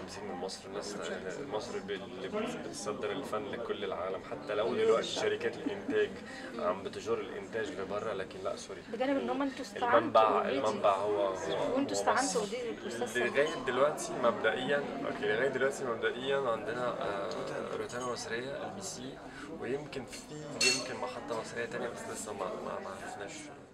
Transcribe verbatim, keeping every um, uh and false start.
متحمسين من مصر. الناس يعني مصر ب- اللي بتصدر الفن لكل العالم، حتى لو دلوقتي شركات الانتاج عم بتجر الانتاج لبره، لكن لا سوري. بجانب ان هم انتوا استعنتوا المنبع اوريدي، المنبع هو هو وانتوا هو استعنتوا مصر. اوريدي باستاذ سمير. لغايه دلوقتي مبدئيا اوكي لغايه دلوقتي مبدئيا عندنا آه، روتانا مصريه، ال بي سي، ويمكن في يمكن محطه مصريه تانية، بس لسه ما ما ما عرفناش